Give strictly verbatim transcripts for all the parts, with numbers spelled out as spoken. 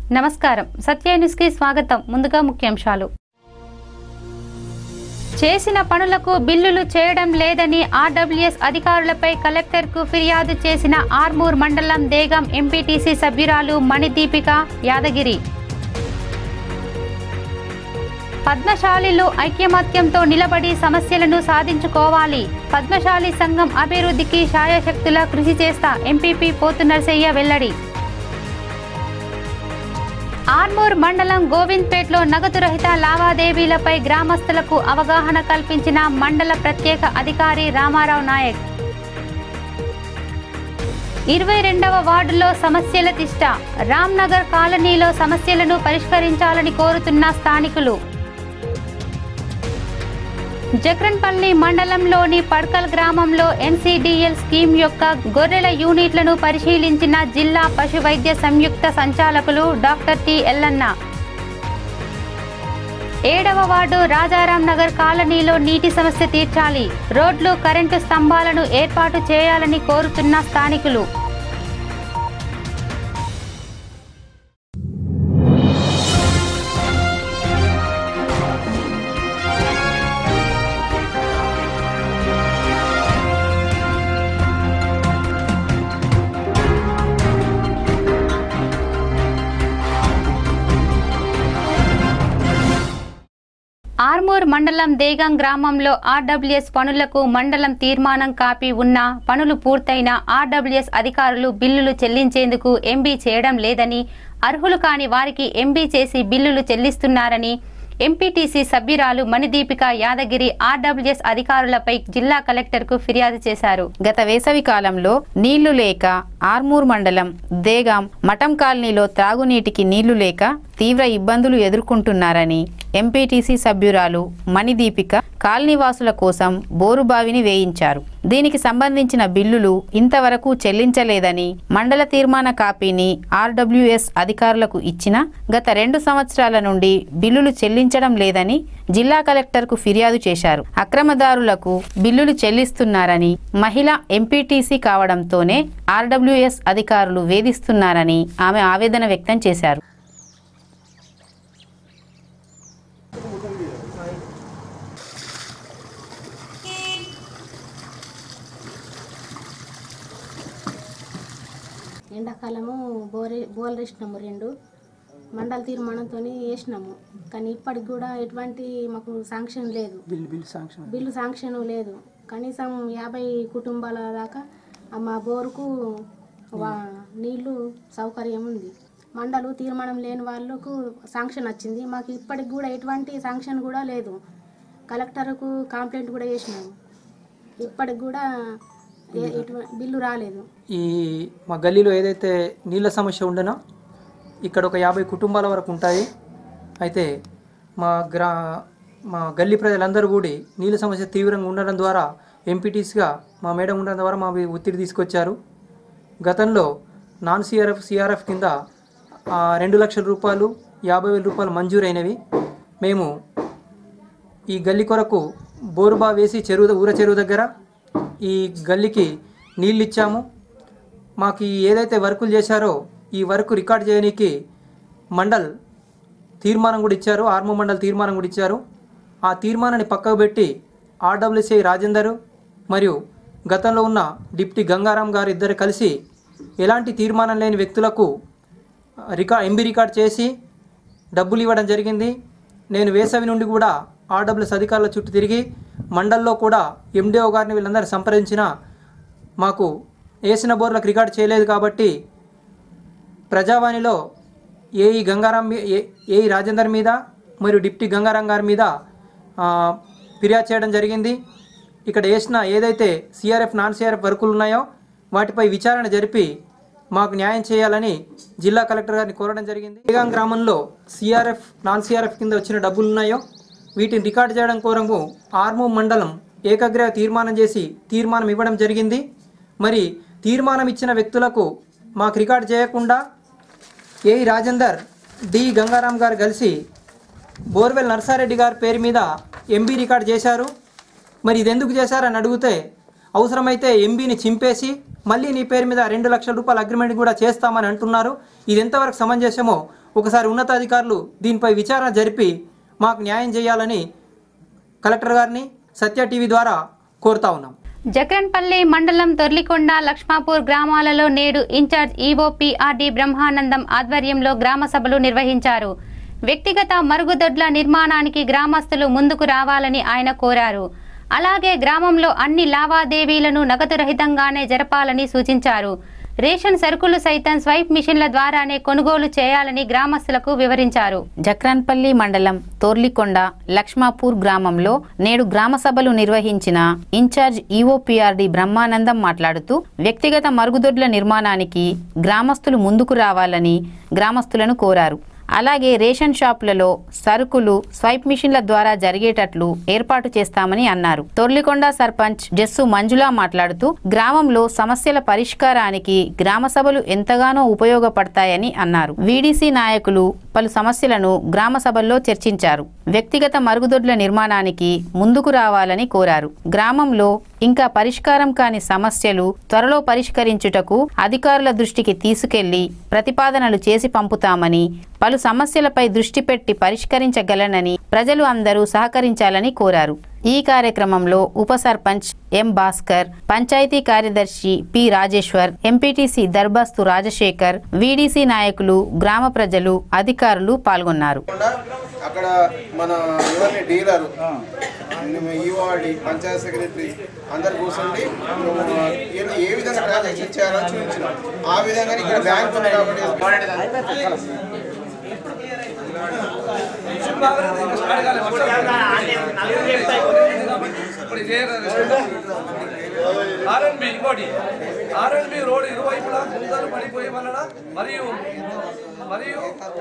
నమస్కారం సత్య న్యూస్ కి స్వాగతం. ముందుగా ముఖ్యాంశాలు. చేసిన పనులకు బిల్లులు చేయడం లేదని ఆర్డబ్ల్యూఎస్ అధికారులపై కలెక్టర్కు ఫిర్యాదు చేసిన ఆర్మూర్ మండలం దేగం ఎంపీటీసీ సభ్యురాలు మణిదీపిక యాదగిరి. పద్మశాలిలు ఐక్యమత్యంతో నిలబడి సమస్యలను సాధించుకోవాలి. పద్మశాలి సంఘం అభివృద్ధికి శాయశక్తులా కృషి చేస్తా ఎంపీపీ పోతు నర్సయ్య వెల్లడి. ఆర్మూర్ మండలం గోవింద్పేట్లో నగదు రహిత లావాదేవీలపై గ్రామస్తులకు అవగాహన కల్పించిన మండల ప్రత్యేక అధికారి రామారావు నాయక్. ఇరవై రెండవ వార్డులో సమస్యల తిష్ట. రామ్నగర్ కాలనీలో సమస్యలను పరిష్కరించాలని కోరుతున్న స్థానికులు. జక్రన్పల్లి మండలంలోని పడ్కల్ గ్రామంలో ఎన్సీడీఎల్ స్కీమ్ యొక్క గొర్రెల యూనిట్లను పరిశీలించిన జిల్లా పశు వైద్య సంయుక్త సంచాలకులు డాక్టర్ టి ఎల్లన్న. ఏడవ వార్డు రాజారాం నగర్ కాలనీలో నీటి సమస్య తీర్చాలి. రోడ్లు, కరెంటు స్తంభాలను ఏర్పాటు చేయాలని కోరుతున్న స్థానికులు. ఆర్మూర్ మండలం దేగం గ్రామంలో ఆర్డబ్ల్యూఎస్ పనులకు మండలం తీర్మానం కాపీ ఉన్న పనులు పూర్తయిన ఆర్డబ్ల్యూఎస్ అధికారులు బిల్లులు చెల్లించేందుకు ఎంబీ చేయడం లేదని, అర్హులు కాని వారికి ఎంబీ చేసి బిల్లులు చెల్లిస్తున్నారని ఎంపీటీసీ సభ్యురాలు మణిదీపిక యాదగిరి ఆర్డబ్ల్యూఎస్ అధికారులపై జిల్లా కలెక్టర్కు ఫిర్యాదు చేశారు. గత వేసవి కాలంలో నీళ్లు లేక ఆర్మూర్ మండలం దేగాం మఠం కాలనీలో త్రాగునీటికి నీళ్లు లేక తీవ్ర ఇబ్బందులు ఎదుర్కొంటున్నారని ఎంపీటీసీ సభ్యురాలు మణిదీపిక కాలనీవాసుల కోసం బోరుబావిని వేయించారు. దీనికి సంబంధించిన బిల్లులు ఇంతవరకు చెల్లించలేదని, మండల తీర్మాన కాపీని ఆర్డబ్ల్యూఎస్ అధికారులకు ఇచ్చినా గత రెండు సంవత్సరాల నుండి బిల్లులు చెల్లించడం లేదని జిల్లా కలెక్టర్కు ఫిర్యాదు చేశారు. అక్రమదారులకు బిల్లులు చెల్లిస్తున్నారని, మహిళ ఎంపీటీసీ కావడంతోనే ఆర్డబ్ల్యూఎస్ అధికారులు వేధిస్తున్నారని ఆమె ఆవేదన వ్యక్తం చేశారు. ఎండాకాలము బోరే బోర్లు వేసినాము, రెండు మండల తీర్మానంతో వేసినాము. కానీ ఇప్పటికి కూడా ఎటువంటి మాకు శాంక్షన్ లేదు, బిల్లు శాంక్షన్ లేదు. కనీసం యాభై కుటుంబాల దాకా మా బోరుకు నీళ్లు సౌకర్యం ఉంది. మండలు తీర్మానం లేని వాళ్ళకు శాంక్షన్ వచ్చింది, మాకు ఇప్పటికి కూడా ఎటువంటి శాంక్షన్ కూడా లేదు. కలెక్టర్కు కంప్లైంట్ కూడా చేసినాము, ఇప్పటికి కూడా బిల్లు రాలేదు. ఈ మా గల్లీలో ఏదైతే నీళ్ళ సమస్య ఉండనో ఇక్కడ ఒక యాభై కుటుంబాల వరకు ఉంటాయి. అయితే మా గ్రా మా గల్లీ ప్రజలందరూ కూడి నీళ్ళ సమస్య తీవ్రంగా ఉండడం ద్వారా ఎంపీటీసీగా మా మేడం ఉండడం ద్వారా మా ఒత్తిడి తీసుకొచ్చారు. గతంలో నాన్ సిఆర్ఎఫ్ సిఆర్ఎఫ్ కింద రెండు లక్షల రూపాయలు యాభై వేల రూపాయలు మంజూరైనవి. మేము ఈ గల్లీ కొరకు బోరుబా వేసి చెరువు ఊర చెరువు దగ్గర ఈ గల్లీకి నీళ్ళు ఇచ్చాము. మాకు ఏదైతే వర్కులు చేశారో ఈ వర్క్ రికార్డ్ చేయడానికి మండల్ తీర్మానం కూడా ఇచ్చారు, ఆర్మూర్ మండల్ తీర్మానం కూడా ఇచ్చారు. ఆ తీర్మానాన్ని పక్కకు పెట్టి ఆర్డబ్ల్యూసీ రాజేందర్ మరియు గతంలో ఉన్న డిప్టీ గంగారాం గారు ఇద్దరు కలిసి ఎలాంటి తీర్మానం లేని వ్యక్తులకు రికా ఎంబీ రికార్డ్ చేసి డబ్బులు ఇవ్వడం జరిగింది. నేను వేసవి నుండి కూడా ఆర్డబ్ల్యూఎస్ అధికారుల చుట్టూ తిరిగి మండల్లో కూడా ఎండిఓ గారిని వీళ్ళందరూ సంప్రదించిన మాకు వేసిన బోర్లకు రికార్డ్ చేయలేదు కాబట్టి ప్రజావాణిలో ఏఈ గంగారాం ఏఈ రాజేందర్ మీద మరియు డిప్టీ గంగారాం గారి మీద ఫిర్యాదు చేయడం జరిగింది. ఇక్కడ వేసిన ఏదైతే సిఆర్ఎఫ్ నాన్ సిఆర్ఎఫ్ వర్కులు ఉన్నాయో వాటిపై విచారణ జరిపి మాకు న్యాయం చేయాలని జిల్లా కలెక్టర్ గారిని కోరడం జరిగింది. దేగాం గ్రామంలో సిఆర్ఎఫ్ నాన్ సిఆర్ఎఫ్ కింద వచ్చిన డబ్బులు ఉన్నాయో వీటిని రికార్డు చేయడం కోరకు ఆర్మూర్ మండలం ఏకగ్రీవ తీర్మానం చేసి తీర్మానం ఇవ్వడం జరిగింది. మరి తీర్మానం ఇచ్చిన వ్యక్తులకు మాకు రికార్డు చేయకుండా ఏఈ రాజేందర్ డి గంగారాం గారు కలిసి బోర్వెల్ నర్సారెడ్డి గారి పేరు మీద ఎంబీ రికార్డు చేశారు. మరి ఇది ఎందుకు చేశారని అడిగితే అవసరమైతే ఎంబీని చింపేసి మళ్ళీ నీ పేరు మీద రెండు లక్షల రూపాయల అగ్రిమెంట్ కూడా చేస్తామని అంటున్నారు. ఇది ఎంతవరకు సమంజసమో ఒకసారి ఉన్నతాధికారులు దీనిపై విచారణ జరిపి మాకు న్యాయం చేయాలని కలెక్టర్ గారిని సత్య టీవీ ద్వారా కోరుతా ఉన్నాం. జక్రన్పల్లి మండలం తొర్లికొండ లక్ష్మాపూర్ గ్రామాలలో నేడు ఇన్ఛార్జ్ ఈవో పిఆర్డి బ్రహ్మానందం ఆధ్వర్యంలో గ్రామ సభలు నిర్వహించారు. వ్యక్తిగత మరుగుదొడ్ల నిర్మాణానికి గ్రామస్తులు ముందుకు రావాలని ఆయన కోరారు. అలాగే గ్రామంలో అన్ని లావాదేవీలను నగదు రహితంగానే జరపాలని సూచించారు. రేషన్ సరుకులు సైతం స్వైప్ మిషన్ల ద్వారానే కొనుగోలు చేయాలని గ్రామస్తులకు వివరించారు. జక్రాన్పల్లి మండలం తోర్లికొండ లక్ష్మాపూర్ గ్రామంలో నేడు గ్రామ సభలు నిర్వహించిన ఇన్ఛార్జ్ ఈఓపీఆర్డి బ్రహ్మానందం మాట్లాడుతూ వ్యక్తిగత మరుగుదొడ్ల నిర్మాణానికి గ్రామస్తులు ముందుకు రావాలని గ్రామస్తులను కోరారు. అలాగే రేషన్ షాపులలో సరుకులు స్వైప్ మిషన్ల ద్వారా జరిగేటట్లు ఏర్పాటు చేస్తామని అన్నారు. తొర్లికొండ సర్పంచ్ జస్సు మంజులా మాట్లాడుతూ గ్రామంలో సమస్యల పరిష్కారానికి గ్రామ సభలు ఎంతగానో ఉపయోగపడతాయని అన్నారు. వీడీసీ నాయకులు పలు సమస్యలను గ్రామ సభల్లో చర్చించారు. వ్యక్తిగత మరుగుదొడ్ల నిర్మాణానికి ముందుకు రావాలని కోరారు. గ్రామంలో ఇంకా పరిష్కారం కాని సమస్యలు త్వరలో పరిష్కరించుటకు అధికారుల దృష్టికి తీసుకెళ్లి ప్రతిపాదనలు చేసి పంపుతామని, పలు సమస్యలపై దృష్టి పెట్టి పరిష్కరించగలనని ప్రజలు అందరూ సహకరించాలని కోరారు. ఈ కార్యక్రమంలో ఉప సర్పంచ్ ఎం భాస్కర్, పంచాయతీ కార్యదర్శి P Rajeshwar, MPTC Darbastu Rajashekar, VDC నాయకులు, గ్రామ ప్రజలు, అధికారులు పాల్గొన్నారు. అక్కడ మన ఎవరిని డీలరు ఈవాడి పంచాయత్ సెక్రటరీ అందరు కూర్చోండి ఏ విధంగా ట్రాన్సాక్షన్ చేయాలని చూపించినాం. ఆ విధంగా ఇక్కడ బ్యాంక్ ఉంది కాబట్టి ఆర్ఎన్బి ఇంకోటి ఆర్ఎన్బి రోడ్ ఇరువైపులా గుంతలు పడిపోయి వలన మరియు మరియు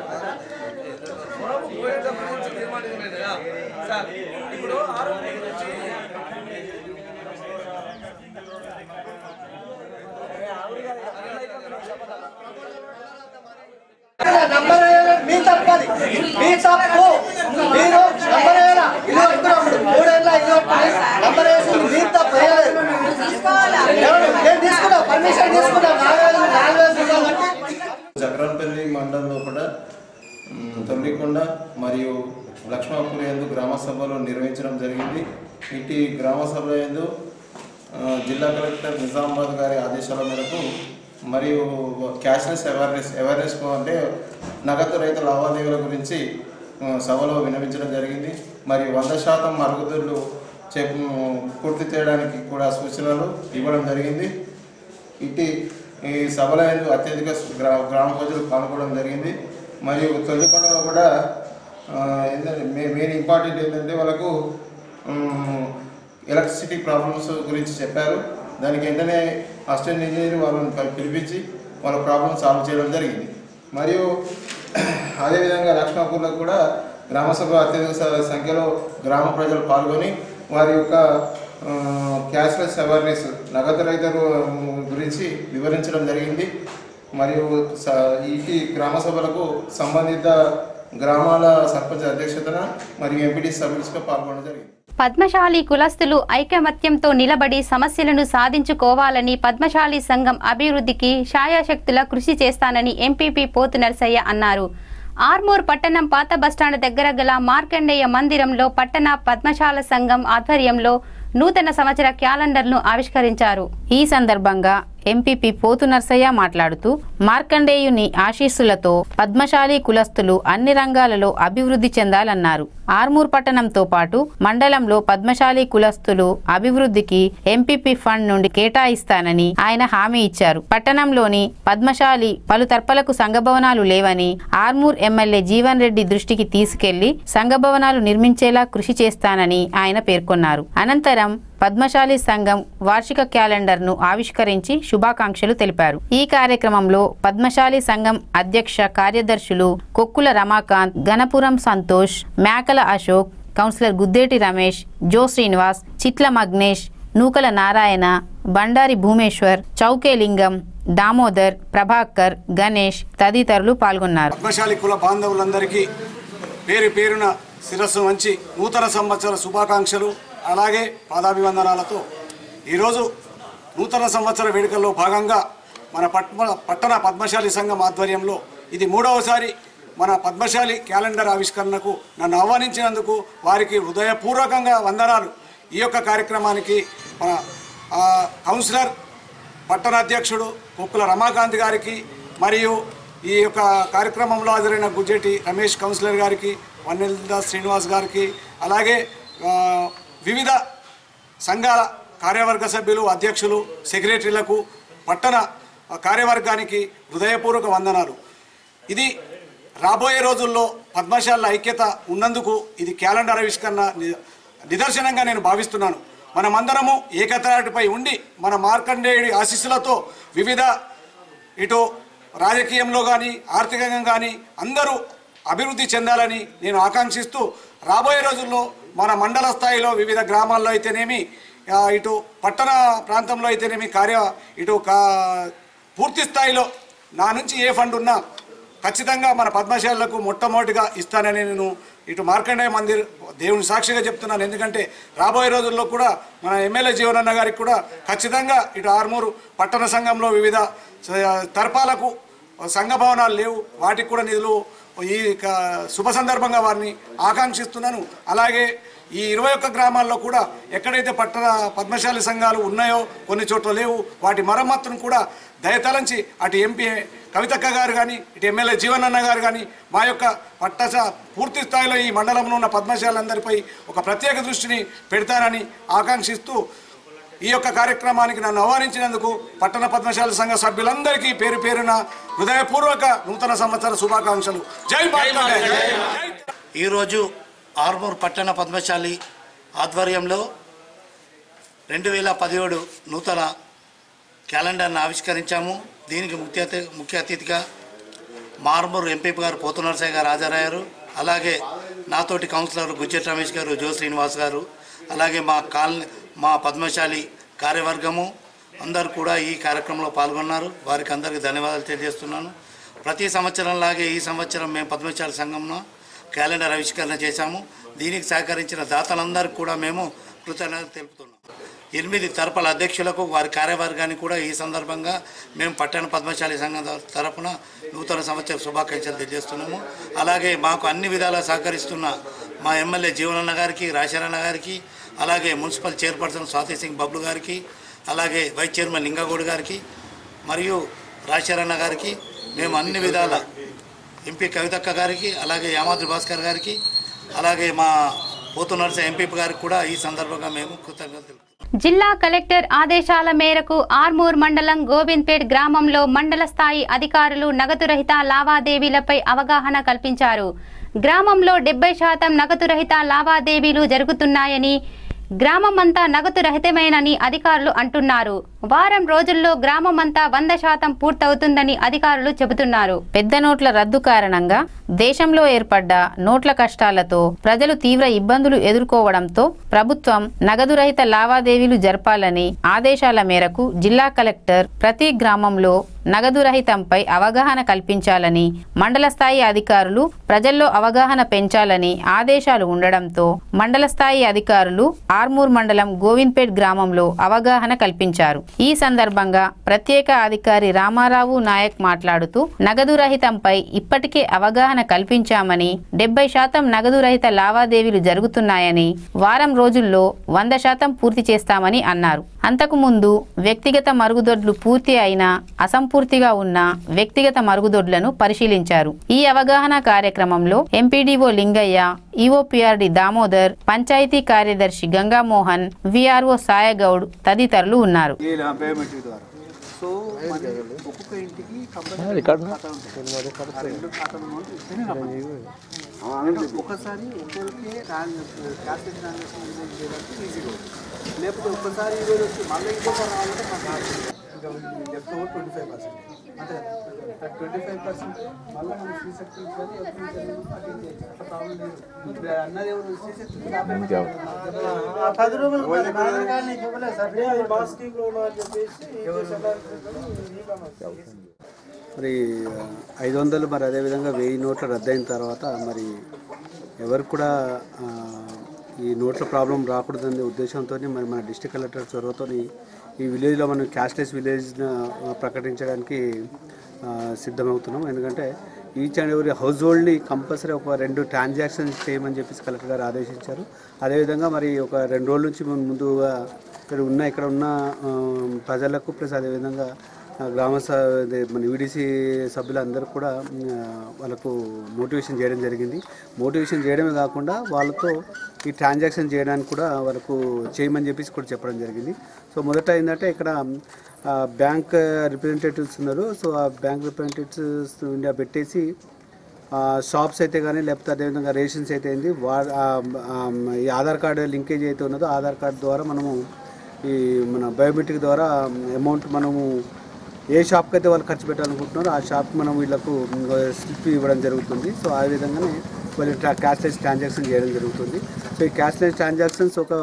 పొడవు పోయేటప్పుడు నుంచి తీర్మానించలేదు సార్. ఇప్పుడు ఆర్ఎన్బి నుంచి మీ తప్పది మీ తప్పు మీరు నంబర్ వేయాలా ఇల్లు కట్టుకున్నప్పుడు మూడేళ్ళ ఇల్లు కట్టుకుని నంబర్ వేసి మీ తప్పు నేను తీసుకున్నా పర్మిషన్ తీసుకున్నా నాలుగు నాలుగు. జక్రాన్పల్లి మండలంలో కూడా తొర్లికొండ మరియు లక్ష్మాపూర్ యందు గ్రామ సభలు నిర్వహించడం జరిగింది. ఇటు గ్రామ సభ యందు జిల్లా కలెక్టర్ నిజామాబాద్ గారి ఆదేశాల మేరకు మరియు క్యాష్లెస్ అవేర్నెస్ అవేర్నెస్ అంటే నగదు రహిత లావాదేవీల గురించి సభలో విన్నవించడం జరిగింది. మరియు వంద శాతం మరుగుదొడ్లు చే పూర్తి చేయడానికి కూడా సూచనలు ఇవ్వడం జరిగింది. ఇటు ఈ సభలో అత్యధిక గ్రా గ్రామ ప్రజలు పాల్గొనడం జరిగింది. మరియు తొలికొండలో కూడా ఏంటంటే మెయిన్ ఇంపార్టెంట్ ఏంటంటే వాళ్ళకు ఎలక్ట్రిసిటీ ప్రాబ్లమ్స్ గురించి చెప్పారు. దానికి వెంటనే అసిస్టెంట్ ఇంజనీర్ వాళ్ళని పిలిపించి వాళ్ళ ప్రాబ్లమ్ సాల్వ్ చేయడం జరిగింది. మరియు అదేవిధంగా లక్ష్మాపూర్లో కూడా గ్రామసభ అత్యధిక సంఖ్యలో గ్రామ ప్రజలు పాల్గొని వారి యొక్క క్యాష్లెస్ అవేర్నెస్ నగదు రహిత గురించి వివరించడం జరిగింది. మరియు ఈ గ్రామ సభలకు సంబంధిత గ్రామాల సర్పంచ్ అధ్యక్షతన మరియు ఎంపీటీ సభ్యులుగా పాల్గొనడం జరిగింది. పద్మశాలి కులస్తులు ఐకమత్యంతో నిలబడి సమస్యలను సాధించుకోవాలని పద్మశాలి సంఘం అభివృద్ధికి శాయశక్తుల కృషి చేస్తానని ఎంపీపీ పోతు నరసయ్య అన్నారు. ఆర్మూర్ పట్టణం పాత బస్టాండ్ దగ్గర గల మార్కండేయ మందిరంలో పట్టణ పద్మశాల సంఘం ఆధ్వర్యంలో నూతన సంవత్సర క్యాలెండర్ను ఆవిష్కరించారు. ఈ సందర్భంగా ఎంపీపీ పోతు నరసయ్య మాట్లాడుతూ మార్కండేయుని ఆశీస్సులతో పద్మశాలి కులస్తులు అన్ని రంగాలలో అభివృద్ధి చెందాలన్నారు. ఆర్మూర్ పట్టణంతో పాటు మండలంలో పద్మశాలి కులస్తులు అభివృద్ధికి ఎంపీపీ ఫండ్ నుండి కేటాయిస్తానని ఆయన హామీ ఇచ్చారు. పట్టణంలోని పద్మశాలి పలు తర్పలకు సంఘభవనాలు లేవని ఆర్మూర్ ఎమ్మెల్యే జీవన్ రెడ్డి దృష్టికి తీసుకెళ్లి సంఘభవనాలు నిర్మించేలా కృషి చేస్తానని ఆయన పేర్కొన్నారు. అనంతరం పద్మశాలి సంఘం వార్షిక క్యాలెండర్ ను ఆవిష్కరించి శుభాకాంక్షలు తెలిపారు. ఈ కార్యక్రమంలో పద్మశాలి సంఘం అధ్యక్ష కార్యదర్శులు కొక్కుల రమాకాంత్, గణపురం సంతోష్, మేకల అశోక్, కౌన్సిలర్ గుద్దేటి రమేష్, జో శ్రీనివాస్, చిట్ల మగ్నేష్, నూకల నారాయణ, బండారి భూమేశ్వర్, చౌకేలింగం, దామోదర్, ప్రభాకర్, గణేష్ తదితరులు పాల్గొన్నారు. పద్మశాలి కుల బాంధవులందరికీ పేరు పేరున శిరస్సు వంచి నూతన సంవత్సర శుభాకాంక్షలు అలాగే పాదాభివందనాలతో ఈరోజు నూతన సంవత్సర వేడుకల్లో భాగంగా మన పట్మ పట్టణ పద్మశాలి సంఘం ఆధ్వర్యంలో ఇది మూడవసారి మన పద్మశాలి క్యాలెండర్ ఆవిష్కరణకు నన్ను ఆహ్వానించినందుకు వారికి హృదయపూర్వకంగా వందనాలు. ఈ యొక్క కార్యక్రమానికి మన కౌన్సిలర్ పట్టణ అధ్యక్షుడు కొక్కుల రమాకాంత్ గారికి మరియు ఈ యొక్క కార్యక్రమంలో హాజరైన గుజ్జెటి రమేష్ కౌన్సిలర్ గారికి, వన్నెల్దాస్ శ్రీనివాస్ గారికి, అలాగే వివిధ సంఘాల కార్యవర్గ సభ్యులు, అధ్యక్షులు, సెక్రటరీలకు, పట్టణ కార్యవర్గానికి హృదయపూర్వక వందనాలు. ఇది రాబోయే రోజుల్లో పద్మశాల ఐక్యత ఉన్నందుకు ఇది క్యాలెండర్ ఆవిష్కరణ నిదర్శనంగా నేను భావిస్తున్నాను. మనమందరము ఏకతాటిపై ఉండి మన మార్కండేయుడి ఆశీస్సులతో వివిధ ఇటు రాజకీయంలో కానీ ఆర్థికంగా కానీ అందరూ అభివృద్ధి చెందాలని నేను ఆకాంక్షిస్తూ రాబోయే రోజుల్లో మన మండల స్థాయిలో వివిధ గ్రామాల్లో అయితేనేమి ఇటు పట్టణ ప్రాంతంలో అయితేనేమి కార్య ఇటు పూర్తి స్థాయిలో నా నుంచి ఏ ఫండ్ ఉన్నా ఖచ్చితంగా మన పద్మశాలకు మొట్టమొదటిగా ఇస్తానని నేను ఇటు మార్కండేయ మందిర్ దేవుని సాక్షిగా చెప్తున్నాను. ఎందుకంటే రాబోయే రోజుల్లో కూడా మన ఎమ్మెల్యే జీవనన్న గారికి కూడా ఖచ్చితంగా ఇటు ఆర్మూరు పట్టణ సంఘంలో వివిధ తర్పాలకు సంఘ భవనాలు లేవు, వాటికి కూడా నిధులు ఈ శుభ సందర్భంగా వారిని ఆకాంక్షిస్తున్నాను. అలాగే ఈ ఇరవై ఒక్క గ్రామాల్లో కూడా ఎక్కడైతే పట్టణ పద్మశాలి సంఘాలు ఉన్నాయో కొన్ని చోట్ల లేవు, వాటి మరమ్మతును కూడా దయతలంచి అటు ఎంపీ కవితక్క గారు కానీ ఇటు ఎమ్మెల్యే జీవనన్న గారు కానీ మా యొక్క పట్టశ పూర్తి స్థాయిలో ఈ మండలంలో ఉన్న పద్మశాలందరిపై ఒక ప్రత్యేక దృష్టిని పెడతారని ఆకాంక్షిస్తూ ఈ యొక్క కార్యక్రమానికి నన్ను ఆహ్వానించినందుకు పట్టణ పద్మశాల సంఘ సభ్యులందరికీ పేరు పేరున హృదయపూర్వక నూతన సంవత్సర శుభాకాంక్షలు. జై మార్కండేయ. ఈరోజు ఆర్మూర్ పట్టణ పద్మశాలి ఆధ్వర్యంలో రెండు వేల పదిహేడు నూతన క్యాలెండర్ను ఆవిష్కరించాము. దీనికి ముఖ్య ముఖ్య అతిథిగా మార్మూర్ ఎంపీ గారు పోతు నరసయ్య గారు హాజరయ్యారు. అలాగే నాతోటి కౌన్సిలర్ గుజ్జెట్ రమేష్ గారు, జో శ్రీనివాస్ గారు, అలాగే మా కాలనీ మా పద్మశాలి కార్యవర్గము అందరూ కూడా ఈ కార్యక్రమంలో పాల్గొన్నారు. వారికి అందరికీ ధన్యవాదాలు తెలియజేస్తున్నాను. ప్రతి సంవత్సరంలాగే ఈ సంవత్సరం మేము పద్మశాలి సంఘంలో క్యాలెండర్ ఆవిష్కరణ చేశాము. దీనికి సహకరించిన దాతలందరికీ కూడా మేము కృతజ్ఞతలు తెలుపుతున్నాం. ఎనిమిది తరపుల అధ్యక్షులకు వారి కార్యవర్గానికి కూడా ఈ సందర్భంగా మేము పట్టణ పద్మశాలి సంఘం తరపున నూతన సంవత్సర శుభాకాంక్షలు తెలియజేస్తున్నాము. అలాగే మాకు అన్ని విధాలా సహకరిస్తున్న మా ఎమ్మెల్యే జీవనన్న గారికి, రాజశరణ గారికి, అలాగే మున్సిపల్ చైర్పర్సన్ స్వాతి సింగ్ బబ్లు గారికి, అలాగే వైస్ చైర్మన్ లింగగౌడ్ గారికి మరియు రాజశరణ గారికి, మేము అన్ని విధాల ఎంపీ కవితక్క గారికి, అలాగే యామాద్రి భాస్కర్ గారికి, అలాగే మా పోతు నరసయ్య ఎంపీ గారికి కూడా ఈ సందర్భంగా మేము కృతజ్ఞతలు. జిల్లా కలెక్టర్ ఆదేశాల మేరకు ఆర్మూర్ మండలం గోవింద్పేట్ గ్రామంలో మండల స్థాయి అధికారులు నగదు రహిత లావాదేవీలపై అవగాహన కల్పించారు. గ్రామంలో డెబ్బై శాతం నగదు రహిత లావాదేవీలు జరుగుతున్నాయని, గ్రామమంతా నగదు రహితమేనని అధికారులు అంటున్నారు. వారం రోజుల్లో గ్రామమంతా వంద శాతం పూర్తవుతుందని అధికారులు చెబుతున్నారు. పెద్ద నోట్ల రద్దు కారణంగా దేశంలో ఏర్పడ్డ నోట్ల కష్టాలతో ప్రజలు తీవ్ర ఇబ్బందులు ఎదుర్కోవడంతో ప్రభుత్వం నగదు రహిత లావాదేవీలు జరపాలని ఆదేశాల మేరకు జిల్లా కలెక్టర్ ప్రతి గ్రామంలో నగదు రహితంపై అవగాహన కల్పించాలని, మండల స్థాయి అధికారులు ప్రజల్లో అవగాహన పెంచాలని ఆదేశాలు ఉండడంతో మండల స్థాయి అధికారులు ఆర్మూర్ మండలం గోవింద్పేట్ గ్రామంలో అవగాహన కల్పించారు. ఈ సందర్భంగా ప్రత్యేక అధికారి రామారావు నాయక్ మాట్లాడుతూ నగదు రహితంపై ఇప్పటికే అవగాహన కల్పించామని, డెబ్బై శాతం నగదు రహిత లావాదేవీలు జరుగుతున్నాయని, వారం రోజుల్లో వంద శాతం పూర్తి చేస్తామని అన్నారు. అంతకుముందు వ్యక్తిగత మరుగుదొడ్లు పూర్తి అయినా అసంపూర్తిగా ఉన్న వ్యక్తిగత మరుగుదొడ్లను పరిశీలించారు. ఈ అవగాహన కార్యక్రమంలో ఎంపీడీఓ లింగయ్య, ఈఓపీఆర్డి దామోదర్, పంచాయతీ కార్యదర్శి గంగామోహన్, విఆర్ఓ సాయగౌడ్ తదితరులు ఉన్నారు. సో మరి ఒక్కొక్క ఇంటికి ఒకసారి ఒక్కరికే క్యాష్ ట్రాన్సాక్షన్ చేయడానికి ఈజీగా ఉంటుంది. లేకపోతే ఒక్కసారి ఈరోజు వచ్చి మళ్ళీ ఇంకోసారి రావాలంటే మాకు left over twenty five percent అంటే ట్వంటీ ఫైవ్ పర్సెంట్ మళ్ళీ మనం శ్రీ శక్తి కానీ అట్లా ప్రాబ్లం లేదు. ఇప్పుడు అన్నది ఎవరు శ్రీ శక్తి పది రూపాయలు మా స్కీమ్లో అని చెప్పేసి మరి ఐదు వందలు మరి అదేవిధంగా వెయ్యి నోట్ల రద్దయిన తర్వాత మరి ఎవరికి కూడా ఈ నోట్ల ప్రాబ్లం రాకూడదనే ఉద్దేశంతో మరి మన డిస్ట్రిక్ట్ కలెక్టర్ చొరవతో ఈ విలేజ్లో మనం క్యాష్లెస్ విలేజ్ ప్రకటించడానికి సిద్ధమవుతున్నాం. ఎందుకంటే ఈచ్ అండ్ ఎవరీ హౌస్ హోల్డ్ని కంపల్సరీ ఒక రెండు ట్రాన్సాక్షన్స్ చేయమని చెప్పేసి కలెక్టర్ గారు ఆదేశించారు. అదేవిధంగా మరి ఒక రెండు రోజుల నుంచి ముందుగా ఇక్కడ ఉన్న ఇక్కడ ఉన్న ప్రజలకు ప్లస్ అదేవిధంగా గ్రామ మన యూడీసీ సభ్యులందరూ కూడా వాళ్ళకు మోటివేషన్ చేయడం జరిగింది. మోటివేషన్ చేయడమే కాకుండా వాళ్ళతో ఈ ట్రాన్సాక్షన్ చేయడానికి కూడా వాళ్ళకు చేయమని చెప్పేసి కూడా చెప్పడం జరిగింది. సో మొదట ఏంటంటే ఇక్కడ బ్యాంక్ రిప్రజెంటేటివ్స్ ఉన్నారు. సో ఆ బ్యాంక్ రిప్రజెంటేటివ్స్ ఇండియా పెట్టేసి షాప్స్ అయితే కానీ లేకపోతే అదేవిధంగా రేషన్స్ అయితే ఏంది వా ఈ ఆధార్ కార్డు లింకేజ్ అయితే ఉన్నదో ఆధార్ కార్డు ద్వారా మనము ఈ మన బయోమెట్రిక్ ద్వారా అమౌంట్ మనము ఏ షాప్కి అయితే వాళ్ళు ఖర్చు పెట్టాలనుకుంటున్నారో ఆ షాప్కి మనం వీళ్ళకు స్లిప్ ఇవ్వడం జరుగుతుంది. సో ఆ విధంగానే వాళ్ళు క్యాష్లెస్ ట్రాన్సాక్షన్ చేయడం జరుగుతుంది. సో ఈ క్యాష్లెస్ ట్రాన్సాక్షన్స్ ఒక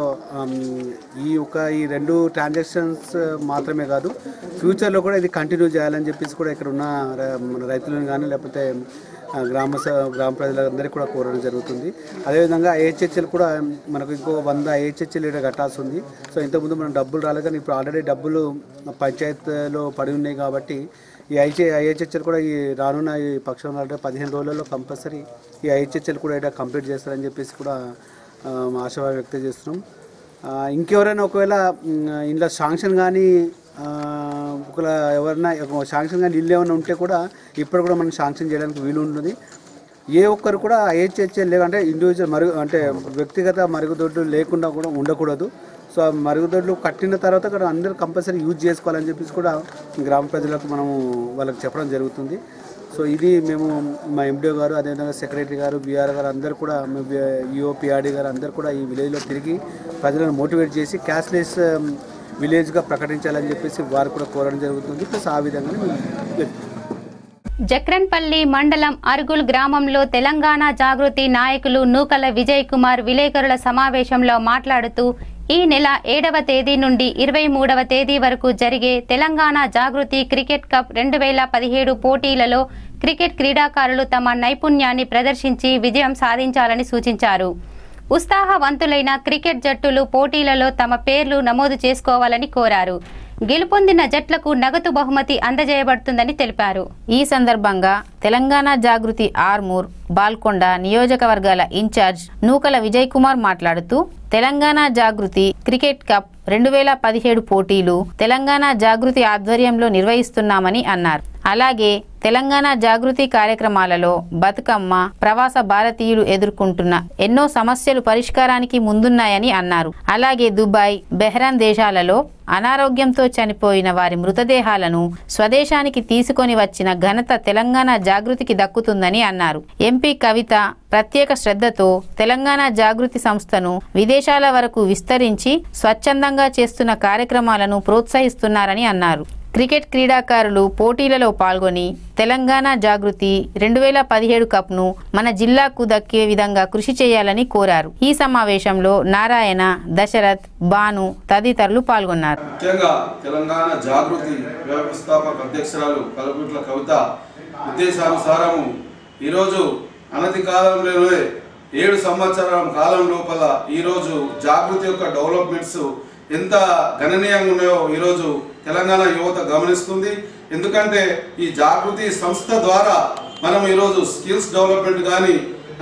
ఈ ఒక ఈ రెండు ట్రాన్సాక్షన్స్ మాత్రమే కాదు, ఫ్యూచర్లో కూడా ఇది కంటిన్యూ చేయాలని చెప్పేసి కూడా ఇక్కడ ఉన్న మన రైతులను కానీ లేకపోతే గ్రామ గ్రామ ప్రజలందరికీ కూడా కోరడం జరుగుతుంది. అదేవిధంగా ఐహెచ్హెచ్ఎల్ కూడా మనకు ఇంకో వంద ఐహెచ్హెచ్ఎల్ ఇక్కడ కట్టాల్సి ఉంది. సో ఇంతకుముందు మనం డబ్బులు రాలేదు కానీ ఇప్పుడు ఆల్రెడీ డబ్బులు పంచాయతీలో పడి ఉన్నాయి కాబట్టి ఈ ఐహెచ్ ఐహెచ్హెచ్ఎల్ కూడా ఈ రానున్న ఈ పక్షంలో అంటే పదిహేను రోజులలో కంపల్సరీ ఈ ఐహెచ్హెచ్ఎల్ కూడా ఇక్కడ కంప్లీట్ చేస్తారని చెప్పేసి కూడా ఆశాభావం వ్యక్తం చేస్తున్నాం. ఇంకెవరైనా ఒకవేళ ఇంట్లో శాంక్షన్ కానీ ఒకవేళ ఎవరైనా శాంక్షన్ కానీ ఇల్లు ఏమైనా ఉంటే కూడా ఇప్పుడు కూడా మనం శాంక్షన్ చేయడానికి వీలు ఉంటుంది. ఏ ఒక్కరు కూడా ఐహెచ్హెచ్ఎల్ లేకంటే ఇండివిజువల్ మరుగు అంటే వ్యక్తిగత మరుగుదొడ్లు లేకుండా కూడా ఉండకూడదు. సో ఆ మరుగుదొడ్లు కట్టిన తర్వాత కూడా అందరూ కంపల్సరీ యూజ్ చేసుకోవాలని చెప్పేసి కూడా గ్రామ ప్రజలకు మనము వాళ్ళకి చెప్పడం జరుగుతుంది. సో ఇది మేము మా ఎండిఓ గారు అదేవిధంగా సెక్రటరీ గారు బీఆర్ గారు అందరూ కూడా ఈఓ పిఆర్డీ గారు అందరూ కూడా ఈ విలేజ్లో తిరిగి ప్రజలను మోటివేట్ చేసి క్యాష్లెస్ విలేజ్గా ప్రకటించాలని చెప్పేసి వారు కూడా కోరడం జరుగుతుంది. ప్లస్ ఆ విధంగా జక్రన్పల్లి మండలం అరుగుల్ గ్రామంలో తెలంగాణ జాగృతి నాయకులు నూకల విజయ్ కుమార్ విలేకరుల సమావేశంలో మాట్లాడుతూ ఈ నెల ఏడవ తేదీ నుండి ఇరవై మూడవ తేదీ వరకు జరిగే తెలంగాణ జాగృతి క్రికెట్ కప్ రెండు వేల పదిహేడు పోటీలలో క్రికెట్ క్రీడాకారులు తమ నైపుణ్యాన్ని ప్రదర్శించి విజయం సాధించాలని సూచించారు. ఉత్సాహవంతులైన క్రికెట్ జట్టులు పోటీలలో తమ పేర్లు నమోదు చేసుకోవాలని కోరారు. గెలుపొందిన జట్లకు నగదు బహుమతి అందజేయబడుతుందని తెలిపారు. ఈ సందర్భంగా తెలంగాణ జాగృతి ఆర్మూర్ బాల్కొండ నియోజకవర్గాల ఇన్ఛార్జ్ నూకల విజయ్ కుమార్ మాట్లాడుతూ తెలంగాణ జాగృతి క్రికెట్ కప్ రెండు వేల పదిహేడు పోటీలు తెలంగాణ జాగృతి ఆధ్వర్యంలో నిర్వహిస్తున్నామని అన్నారు. అలాగే తెలంగాణ జాగృతి కార్యక్రమాలలో బతుకమ్మ ప్రవాస భారతీయులు ఎదుర్కొంటున్న ఎన్నో సమస్యలు పరిష్కారానికి ముందున్నాయని అన్నారు. అలాగే దుబాయ్ బెహ్రాన్ దేశాలలో అనారోగ్యంతో చనిపోయిన వారి మృతదేహాలను స్వదేశానికి తీసుకొని వచ్చిన ఘనత తెలంగాణ జాగృతికి దక్కుతుందని అన్నారు. ఎంపీ కవిత ప్రత్యేక శ్రద్ధతో తెలంగాణ జాగృతి సంస్థను విదేశాల వరకు విస్తరించి స్వచ్ఛందంగా చేస్తున్న కార్యక్రమాలను ప్రోత్సహిస్తున్నారని అన్నారు. క్రికెట్ క్రీడాకారులు పోటీలలో పాల్గొని తెలంగాణ జాగృతి రెండు వేల పదిహేడు కప్ను మన జిల్లాకు దక్కే విధంగా కృషి చేయాలని కోరారు. ఈ సమావేశంలో నారాయణ, దశరథ్, భాను తదితరులు పాల్గొన్నారు. ముఖ్యంగా తెలంగాణ జాగృతి వ్యవస్థాపక అధ్యక్షురాలు కల్వకుట్ల కవిత ఉద్దేశానుసారము ఈరోజు అనతి కాలంలోనే ఏడు సంవత్సరాల కాలం లోపల ఈరోజు జాగృతి యొక్క డెవలప్మెంట్స్ ఎంత గణనీయంగా ఉన్నాయో ఈరోజు తెలంగాణ యువత గమనిస్తుంది. ఎందుకంటే ఈ జాగృతి సంస్థ ద్వారా మనం ఈరోజు స్కిల్స్ డెవలప్మెంట్ కానీ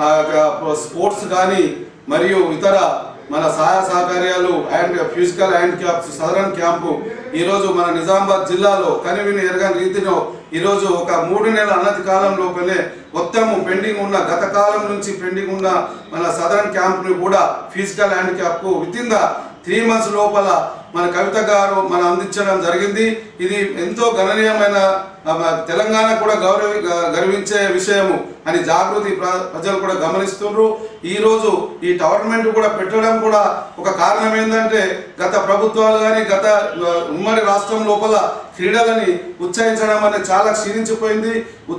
స్పోర్ట్స్ కానీ మరియు ఇతర మన సహాయ సహకార్యాలు and physical handicaps SADAREM camp ఈరోజు మన నిజామాబాద్ జిల్లాలో కనివిని ఎరగని రీతిలో ఈరోజు ఒక మూడు నెలల అనతి కాలం లోపలే మొత్తము పెండింగ్ ఉన్న గత కాలం నుంచి పెండింగ్ ఉన్న మన సదరన్ క్యాంప్ని కూడా ఫిజికల్ హ్యాండ్ క్యాప్కు within the three months లోపల మన కవిత గారు మనం అందించడం జరిగింది. ఇది ఎంతో గణనీయమైన తెలంగాణ కూడా గౌరవ గర్వించే విషయము అని జాగృతి ప్రజలు కూడా గమనిస్తున్నారు. ఈరోజు ఈ టోర్నమెంట్ కూడా పెట్టడం కూడా ఒక కారణం ఏంటంటే గత ప్రభుత్వాలు కానీ గత ఉమ్మడి రాష్ట్రం లోపల క్రీడలని ఉత్సహించడం అనేది చాలా క్షీణించిపోయింది.